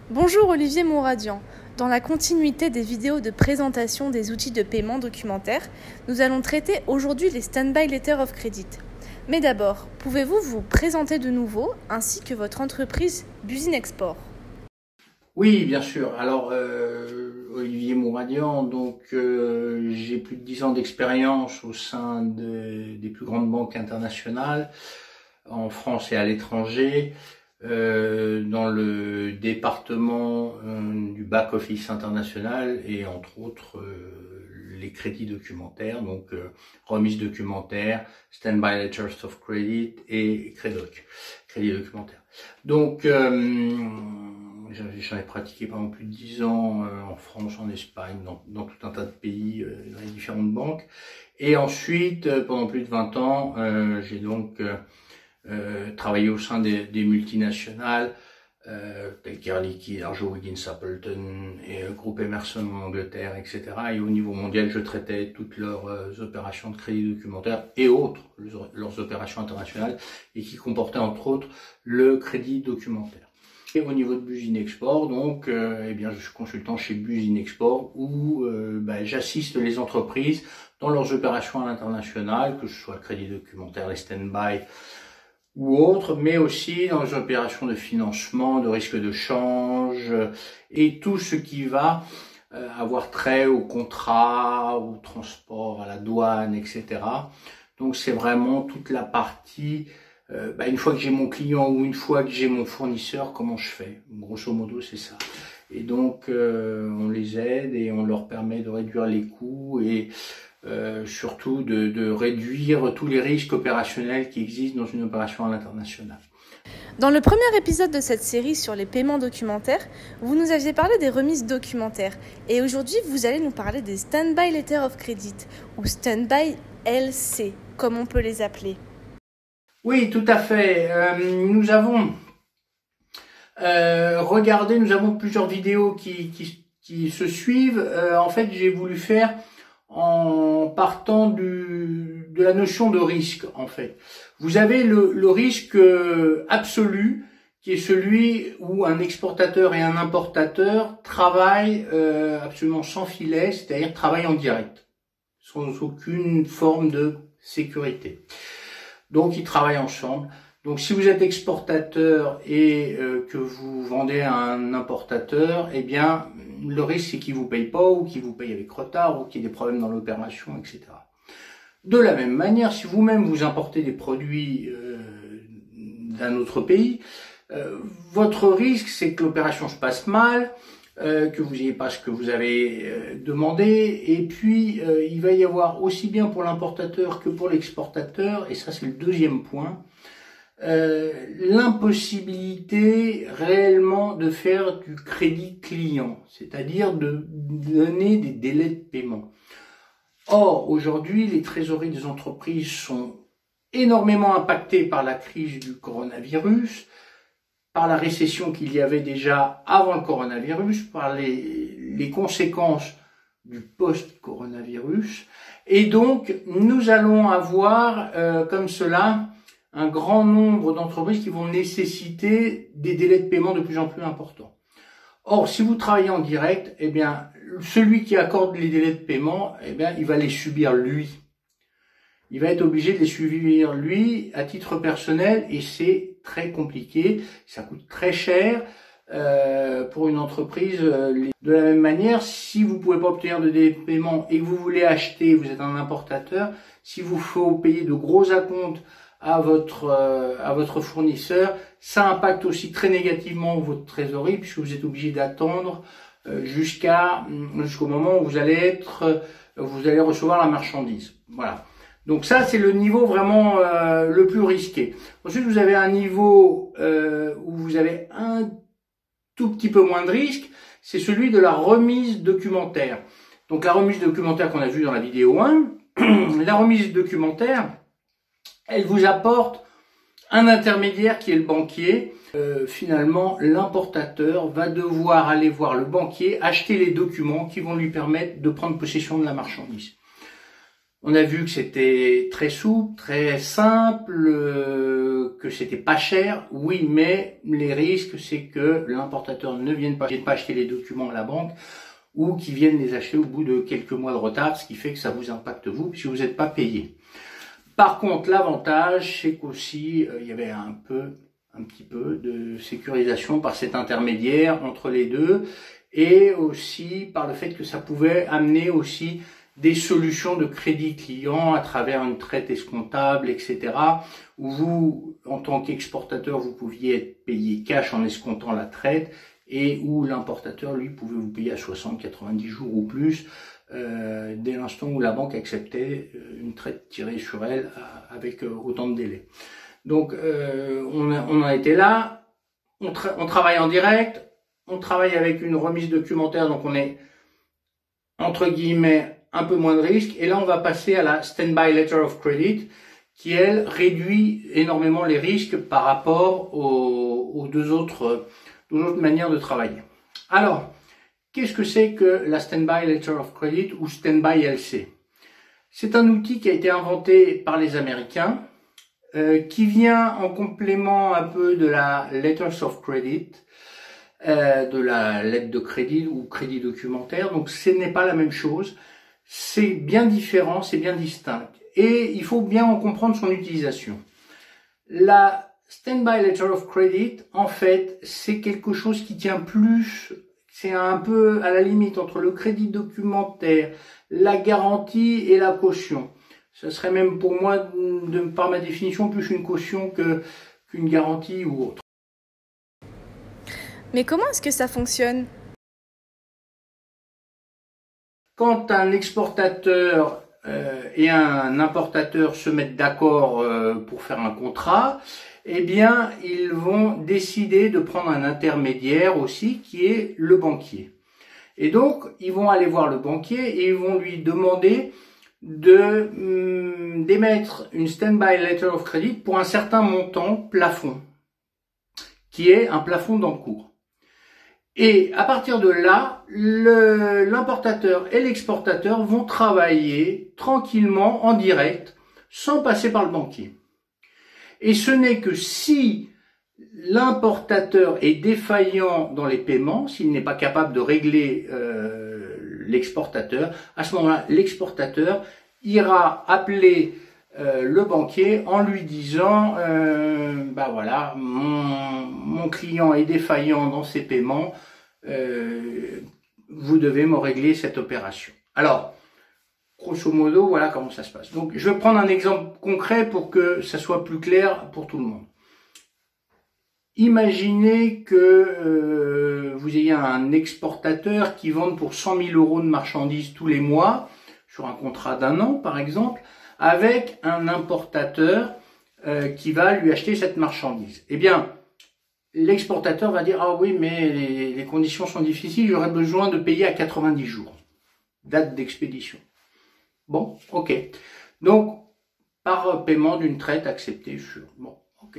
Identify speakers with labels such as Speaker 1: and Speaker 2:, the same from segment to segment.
Speaker 1: Bonjour Olivier Mouradian. Dans la continuité des vidéos de présentation des outils de paiement documentaire, nous allons traiter aujourd'hui les Stand-by Letter of Credit. Mais d'abord, pouvez-vous vous présenter de nouveau, ainsi que votre entreprise Businexport?
Speaker 2: Oui, bien sûr. Alors, Olivier Mouradian, donc j'ai plus de 10 ans d'expérience au sein des plus grandes banques internationales, en France et à l'étranger, dans le département du back-office international et entre autres les crédits documentaires, donc remise documentaire, Stand-by Letters of Credit et crédit documentaire. Donc, j'en ai pratiqué pendant plus de 10 ans en France, en Espagne, dans tout un tas de pays, dans les différentes banques. Et ensuite, pendant plus de 20 ans, j'ai donc travaillé au sein des multinationales, telles qu'Air Liquide, Arjo, Wiggins, Appleton et Groupe Emerson en Angleterre, etc. Et au niveau mondial, je traitais toutes leurs opérations de crédit documentaire et autres, leurs opérations internationales, et qui comportaient entre autres le crédit documentaire. Et au niveau de Businexport, donc, eh bien, je suis consultant chez Businexport où j'assiste les entreprises dans leurs opérations à l'international, que ce soit le crédit documentaire, les stand-by ou autres, mais aussi dans les opérations de financement, de risque de change et tout ce qui va avoir trait au contrat, au transport, à la douane, etc. Donc, c'est vraiment toute la partie. Une fois que j'ai mon client ou une fois que j'ai mon fournisseur, comment je fais? Grosso modo, c'est ça. Et donc, on les aide et on leur permet de réduire les coûts et surtout de réduire tous les risques opérationnels qui existent dans une opération à l'international.
Speaker 1: Dans le premier épisode de cette série sur les paiements documentaires, vous nous aviez parlé des remises documentaires. Et aujourd'hui, vous allez nous parler des Stand-by Letter of Credit ou Stand-by LC, comme on peut les appeler.
Speaker 2: Oui, tout à fait. Nous avons regardé, nous avons plusieurs vidéos qui se suivent. En fait, j'ai voulu faire en partant de la notion de risque, en fait. Vous avez le risque absolu, qui est celui où un exportateur et un importateur travaillent absolument sans filet, c'est-à-dire travaillent en direct, sans aucune forme de sécurité. Donc, ils travaillent ensemble. Donc, si vous êtes exportateur et que vous vendez à un importateur, eh bien, le risque, c'est qu'il vous paye pas ou qu'il vous paye avec retard ou qu'il y ait des problèmes dans l'opération, etc. De la même manière, si vous-même vous importez des produits d'un autre pays, votre risque, c'est que l'opération se passe mal, que vous n'ayez pas ce que vous avez demandé, et puis il va y avoir aussi bien pour l'importateur que pour l'exportateur, et ça c'est le deuxième point, l'impossibilité réellement de faire du crédit client, c'est-à-dire de donner des délais de paiement. Or, aujourd'hui, les trésoreries des entreprises sont énormément impactées par la crise du coronavirus, par la récession qu'il y avait déjà avant le coronavirus, par les conséquences du post-coronavirus. Et donc, nous allons avoir comme cela un grand nombre d'entreprises qui vont nécessiter des délais de paiement de plus en plus importants. Or, si vous travaillez en direct, eh bien, celui qui accorde les délais de paiement, eh bien, il va les subir lui. Il va être obligé de les subir lui à titre personnel et c'est très compliqué, ça coûte très cher pour une entreprise. De la même manière, si vous pouvez pas obtenir de délai de paiement et que vous voulez acheter, vous êtes un importateur, si vous faut payer de gros acomptes à votre fournisseur, ça impacte aussi très négativement votre trésorerie puisque vous êtes obligé d'attendre jusqu'au moment où vous allez recevoir la marchandise. Voilà. Donc ça, c'est le niveau vraiment le plus risqué. Ensuite, vous avez un niveau où vous avez un tout petit peu moins de risque, c'est celui de la remise documentaire. Donc la remise documentaire qu'on a vue dans la vidéo 1, la remise documentaire, elle vous apporte un intermédiaire qui est le banquier. Finalement, l'importateur va devoir aller voir le banquier, acheter les documents qui vont lui permettre de prendre possession de la marchandise. On a vu que c'était très souple, très simple, que c'était pas cher. Oui, mais les risques, c'est que l'importateur ne vienne pas acheter les documents à la banque ou qu'ils viennent les acheter au bout de quelques mois de retard, ce qui fait que ça vous impacte vous, puisque vous n'êtes pas payé. Par contre, l'avantage, c'est qu'aussi, il y avait un petit peu de sécurisation par cet intermédiaire entre les deux, et aussi par le fait que ça pouvait amener aussi des solutions de crédit client à travers une traite escomptable, etc., où vous, en tant qu'exportateur, vous pouviez être payé cash en escomptant la traite, et où l'importateur, lui, pouvait vous payer à 60, 90 jours ou plus, dès l'instant où la banque acceptait une traite tirée sur elle avec autant de délai. Donc, on en a été là, on travaille en direct, on travaille avec une remise documentaire, donc on est, entre guillemets, un peu moins de risque. Et là, on va passer à la Standby Letter of Credit, qui, elle, réduit énormément les risques par rapport aux deux autres manières de travailler. Alors, qu'est-ce que c'est que la Standby Letter of Credit ou Standby LC? C'est un outil qui a été inventé par les Américains, qui vient en complément un peu de la Letters of Credit, de la lettre de crédit ou crédit documentaire. Donc, ce n'est pas la même chose. C'est bien différent, c'est bien distinct. Et il faut bien en comprendre son utilisation. La Standby Letter of Credit, en fait, c'est quelque chose qui tient plus, c'est un peu à la limite entre le crédit documentaire, la garantie et la caution. Ce serait même pour moi, par ma définition, plus une caution qu'une garantie ou autre.
Speaker 1: Mais comment est-ce que ça fonctionne ?
Speaker 2: Quand un exportateur et un importateur se mettent d'accord pour faire un contrat, eh bien, ils vont décider de prendre un intermédiaire aussi, qui est le banquier. Et donc, ils vont aller voir le banquier et ils vont lui demander d'émettre une Standby Letter of Credit pour un certain montant plafond, qui est un plafond d'encours. Et à partir de là, l'importateur et l'exportateur vont travailler tranquillement en direct, sans passer par le banquier. Et ce n'est que si l'importateur est défaillant dans les paiements, s'il n'est pas capable de régler l'exportateur, à ce moment-là, l'exportateur ira appeler le banquier en lui disant bah voilà, mon client est défaillant dans ses paiements, vous devez me régler cette opération. Alors, grosso modo, voilà comment ça se passe. Donc, je vais prendre un exemple concret pour que ça soit plus clair pour tout le monde. Imaginez que vous ayez un exportateur qui vende pour 100 000 € de marchandises tous les mois, sur un contrat d'1 an par exemple, avec un importateur qui va lui acheter cette marchandise. Eh bien, l'exportateur va dire « Ah oui, mais les conditions sont difficiles, j'aurais besoin de payer à 90 jours, date d'expédition. » Bon, ok. Donc, par paiement d'une traite acceptée sur... Bon, ok.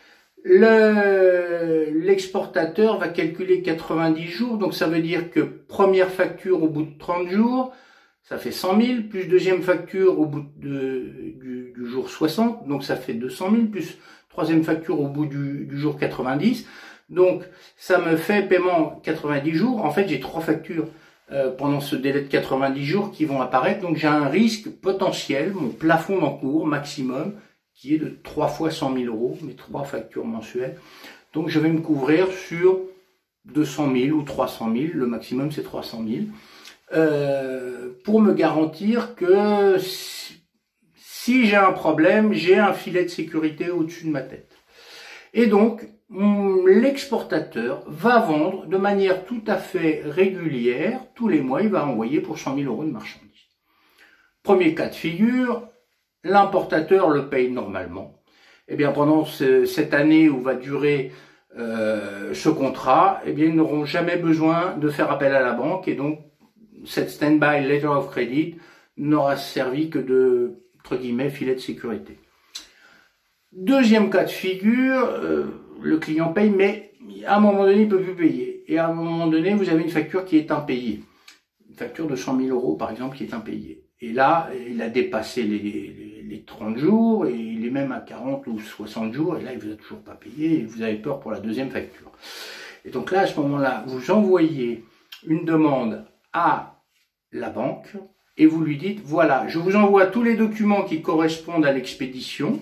Speaker 2: L'exportateur va calculer 90 jours, donc ça veut dire que première facture au bout de 30 jours, ça fait 100 000, plus deuxième facture au bout du jour 60, donc ça fait 200 000, plus troisième facture au bout du jour 90, donc ça me fait paiement 90 jours. En fait, j'ai 3 factures pendant ce délai de 90 jours qui vont apparaître, donc j'ai un risque potentiel, mon plafond d'encours maximum, qui est de 3 fois 100 000 €, mes 3 factures mensuelles. Donc je vais me couvrir sur 200 000 ou 300 000, le maximum c'est 300 000, pour me garantir que si j'ai un problème, j'ai un filet de sécurité au-dessus de ma tête. Et donc, l'exportateur va vendre de manière tout à fait régulière, tous les mois, il va envoyer pour 100 000 € de marchandises. Premier cas de figure, l'importateur le paye normalement. Eh bien, pendant cette année où va durer ce contrat, eh bien, ils n'auront jamais besoin de faire appel à la banque et donc cette Standby Letter of Credit n'aura servi que de, entre guillemets, filet de sécurité. Deuxième cas de figure, le client paye, mais à un moment donné, il ne peut plus payer. Et à un moment donné, vous avez une facture qui est impayée. une facture de 100 000 € par exemple qui est impayée. Et là, il a dépassé les 30 jours et il est même à 40 ou 60 jours et là, il vous a toujours pas payé et vous avez peur pour la deuxième facture. Et donc là, à ce moment-là, vous envoyez une demande à la banque et vous lui dites, voilà, je vous envoie tous les documents qui correspondent à l'expédition,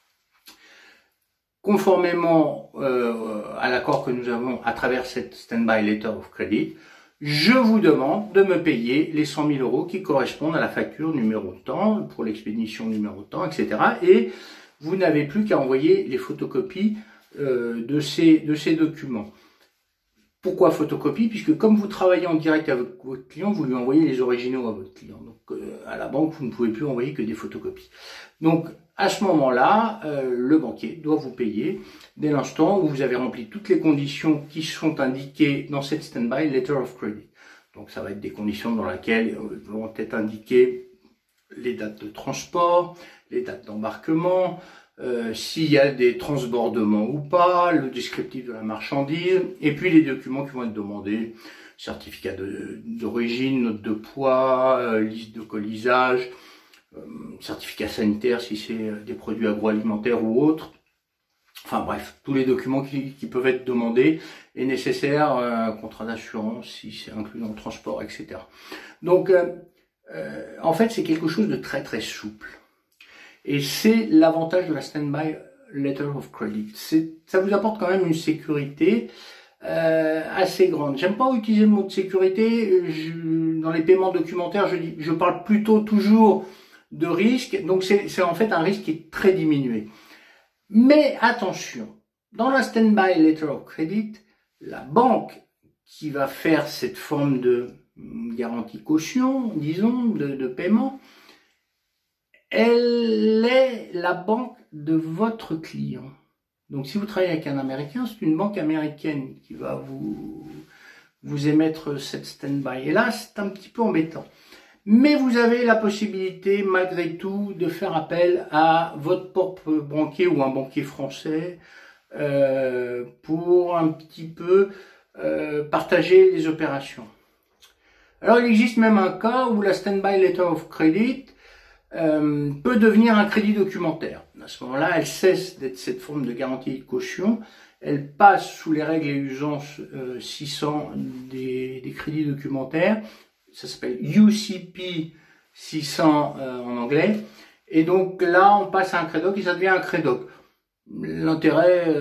Speaker 2: conformément à l'accord que nous avons à travers cette Stand-by Letter of Credit. Je vous demande de me payer les 100 000 € qui correspondent à la facture numéro de temps, pour l'expédition numéro de temps, etc. Et vous n'avez plus qu'à envoyer les photocopies de ces documents. Pourquoi photocopie? Puisque comme vous travaillez en direct avec votre client, vous lui envoyez les originaux à votre client. Donc à la banque, vous ne pouvez plus envoyer que des photocopies. Donc à ce moment-là, le banquier doit vous payer dès l'instant où vous avez rempli toutes les conditions qui sont indiquées dans cette Stand-by Letter of Credit. Donc ça va être des conditions dans lesquelles vont être indiquées les dates de transport, les dates d'embarquement, s'il y a des transbordements ou pas, le descriptif de la marchandise, et puis les documents qui vont être demandés, certificat d'origine, note de poids, liste de colisage, certificat sanitaire si c'est des produits agroalimentaires ou autres. Enfin bref, tous les documents qui peuvent être demandés et nécessaires, contrat d'assurance si c'est inclus dans le transport, etc. Donc en fait c'est quelque chose de très très souple. Et c'est l'avantage de la Stand-by Letter of Credit. Ça vous apporte quand même une sécurité assez grande. J'aime pas utiliser le mot de sécurité. Dans les paiements documentaires, je parle plutôt toujours de risque. Donc c'est en fait un risque qui est très diminué. Mais attention, dans la Stand-by Letter of Credit, la banque qui va faire cette forme de garantie caution, disons, de paiement, elle est la banque de votre client. Donc si vous travaillez avec un Américain, c'est une banque américaine qui va vous émettre cette stand-by. Et là, c'est un petit peu embêtant. Mais vous avez la possibilité, malgré tout, de faire appel à votre propre banquier ou un banquier français pour un petit peu partager les opérations. Alors il existe même un cas où la Stand-by Letter of Credit peut devenir un crédit documentaire. À ce moment-là, elle cesse d'être cette forme de garantie de caution, elle passe sous les règles et usances 600 des crédits documentaires, ça s'appelle UCP 600 en anglais, et donc là on passe à un crédoc et ça devient un crédoc. L'intérêt,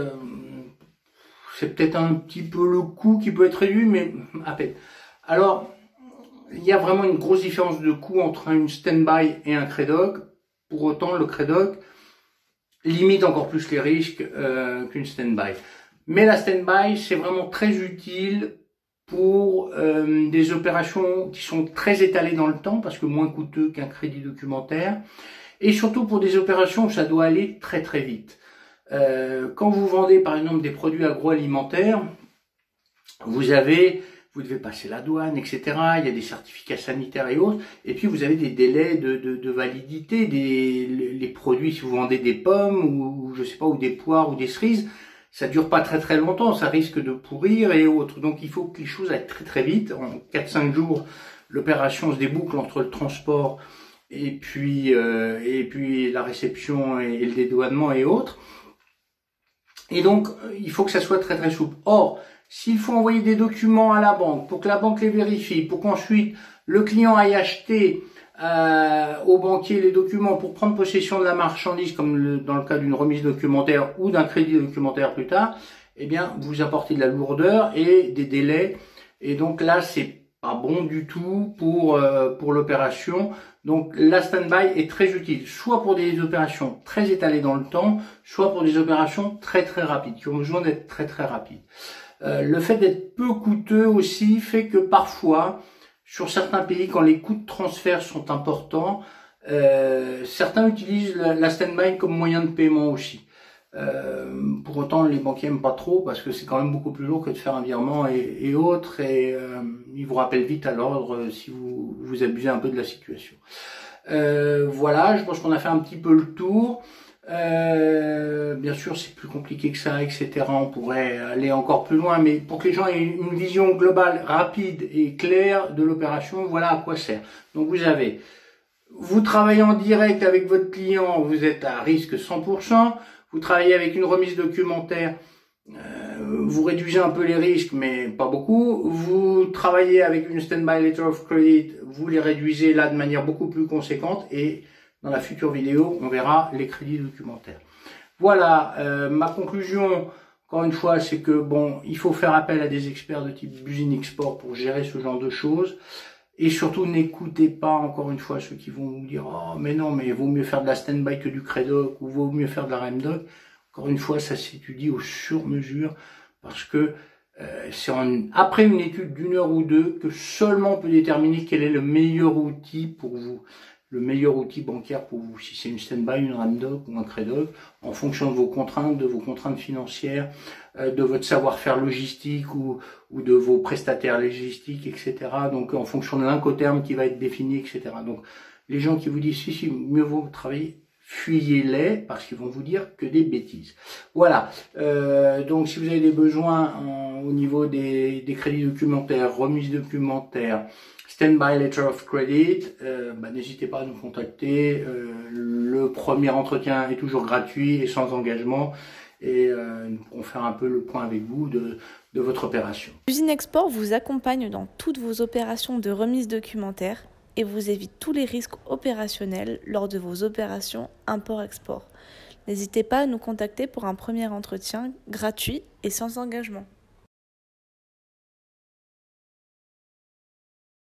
Speaker 2: c'est peut-être un petit peu le coût qui peut être réduit, mais à peine. Alors, il y a vraiment une grosse différence de coût entre une stand-by et un crédoc. Pour autant, le crédoc limite encore plus les risques qu'une stand-by. Mais la stand-by, c'est vraiment très utile pour des opérations qui sont très étalées dans le temps, parce que moins coûteux qu'un crédit documentaire, et surtout pour des opérations où ça doit aller très très vite. Quand vous vendez par exemple des produits agroalimentaires, vous devez passer la douane, etc. Il y a des certificats sanitaires et autres. Et puis, vous avez des délais de validité. Les produits, si vous vendez des pommes ou je sais pas, ou des poires ou des cerises, ça dure pas très très longtemps. Ça risque de pourrir et autres. Donc, il faut que les choses aillent très très vite. En 4-5 jours, l'opération se déboucle entre le transport et puis la réception et le dédouanement et autres. Et donc, il faut que ça soit très très souple. Or, s'il faut envoyer des documents à la banque pour que la banque les vérifie, pour qu'ensuite le client aille acheter au banquier les documents pour prendre possession de la marchandise, comme dans le cas d'une remise documentaire ou d'un crédit documentaire plus tard, eh bien, vous apportez de la lourdeur et des délais. Et donc là, c'est pas bon du tout pour l'opération. Donc la stand-by est très utile, soit pour des opérations très étalées dans le temps, soit pour des opérations très très rapides, qui ont besoin d'être très très rapides. Le fait d'être peu coûteux aussi fait que parfois, sur certains pays, quand les coûts de transfert sont importants, certains utilisent la stand-by comme moyen de paiement aussi. Pour autant, les banquiers n'aiment pas trop parce que c'est quand même beaucoup plus lourd que de faire un virement et autres, et ils vous rappellent vite à l'ordre si vous abusez un peu de la situation. Voilà, je pense qu'on a fait un petit peu le tour. Bien sûr, c'est plus compliqué que ça, etc. On pourrait aller encore plus loin, mais pour que les gens aient une vision globale, rapide et claire de l'opération, voilà à quoi sert. Donc vous travaillez en direct avec votre client, vous êtes à risque 100%. Vous travaillez avec une remise documentaire, vous réduisez un peu les risques, mais pas beaucoup. Vous travaillez avec une Stand-by Letter of Credit, vous les réduisez là de manière beaucoup plus conséquente. Et dans la future vidéo, on verra les crédits documentaires. Voilà, ma conclusion, encore une fois, c'est que bon, il faut faire appel à des experts de type Buzine Export pour gérer ce genre de choses. Et surtout, n'écoutez pas, encore une fois, ceux qui vont vous dire « Oh, mais non, mais il vaut mieux faire de la stand-by que du Credoc, ou vaut mieux faire de la REMDoc ». Encore une fois, ça s'étudie au sur-mesure, parce que c'est après une étude d'1 heure ou deux que seulement on peut déterminer quel est le meilleur outil pour vous, le meilleur outil bancaire pour vous, si c'est une stand-by, une REMDoc ou un Credoc, en fonction de vos contraintes financières, de votre savoir-faire logistique ou de vos prestataires logistiques, etc. Donc en fonction de l'incoterm qui va être défini, etc. Donc les gens qui vous disent si mieux vaut travailler, fuyez-les parce qu'ils vont vous dire que des bêtises. Voilà. Donc si vous avez des besoins au niveau des crédits documentaires, remises documentaires, Stand-by Letter of Credit, n'hésitez pas à nous contacter. Le premier entretien est toujours gratuit et sans engagement. Et nous pourrons faire un peu le point avec vous de votre opération.
Speaker 1: Buzine Export vous accompagne dans toutes vos opérations de remise documentaire et vous évite tous les risques opérationnels lors de vos opérations import-export. N'hésitez pas à nous contacter pour un premier entretien gratuit et sans engagement.